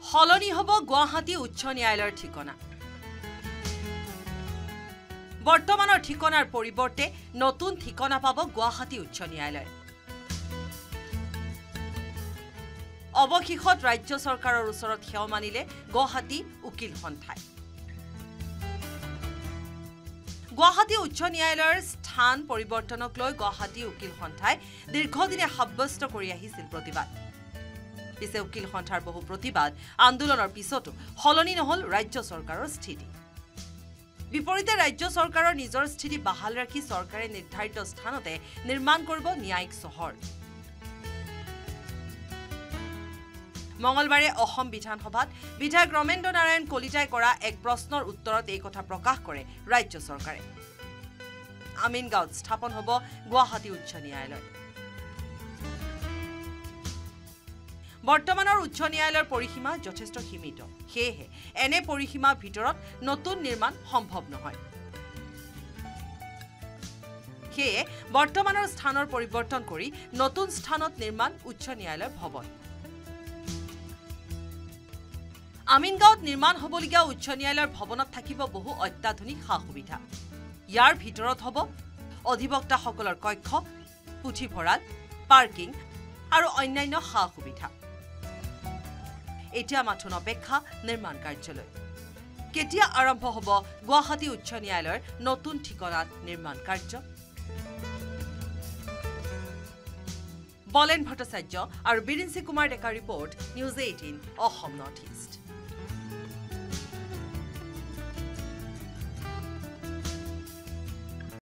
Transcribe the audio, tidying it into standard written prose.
সলনি হ'ব গুৱাহাটী উচ্চ ন্যায়ালয়ৰ ঠিকনা বৰ্তমানৰ ঠিকনাৰ পৰিৱৰ্তে নতুন ঠিকনা পাব গুৱাহাটী উচ্চ ন্যায়ালয় অৱশেষত ৰাজ্য চৰকাৰৰ ওচৰত সেৱা মানিলে গুৱাহাটী উকিল সন্থাই গুৱাহাটী উচ্চ ন্যায়ালয়ৰ স্থান পৰিৱৰ্তনক লৈ গুৱাহাটী উকিল সন্থাই দীৰ্ঘদিনে সাব্যস্ত কৰি আহিছিল প্ৰতিবাদ পিছে উকিল সন্থাৰ বহু প্ৰতিবাদ আন্দোলনৰ পিছতো সলনি নহল ৰাজ্য চৰকাৰৰ স্থিতি বিপৰীতে ৰাজ্য চৰকাৰৰ নিজৰ স্থিতি বাহাল ৰাখি চৰকাৰে নিৰ্ধাৰিত স্থানতে নিৰ্মাণ কৰিব ন্যায়িক চহৰ মঙ্গলবাৰে অসম বিধানসভাত বিধায়ক ৰমেন্দ্ৰ নাৰায়ণ কলিতাই কৰা এক প্ৰশ্নৰ উত্তৰত এই কথা প্ৰকাশ কৰে ৰাজ্য চৰকাৰে আমিনগাঁৱত স্থাপন হ'ব গুৱাহাটী উচ্চ ন্যায়ালয় বৰ্তমানৰ উচ্চ ন্যায়ালয়ৰ পৰিসীমা যথেষ্ট সীমিত সেয়েহে এনে পৰিসীমাৰ ভিতৰত নতুন নিৰ্মাণ সম্ভৱ নহয় সেয়ে বৰ্তমানৰ স্থানৰ পৰিৱৰ্তন কৰি নতুন স্থানত নিৰ্মাণ উচ্চ ন্যায়ালয় ভৱন আমিনগাঁৱত নিৰ্মাণ হ'বলগীয়া উচ্চ ন্যায়ালয়ৰ ভৱনত থাকিব বহু অত্যাধুনিক সা-সুবিধা ইয়াৰ ভিতৰত হ'ব অধিবক্তাসকলৰ কক্ষ পুথিভঁৰাল পাৰ্কিং আৰু অন্যান্য সা-সুবিধা এতিয়া মাথোন অপেক্ষা নিৰ্মাণ কাৰ্যালয় কেতিয়া আৰম্ভ হ'ব গুৱাহাটী উচ্চ ন্যায়ালয়ৰ নতুন ঠিকনাত নিৰ্মাণ কাৰ্য বলেন ভট্টাচাৰ্য আৰু Biranchi Kumar Deka report news 18 Assam North east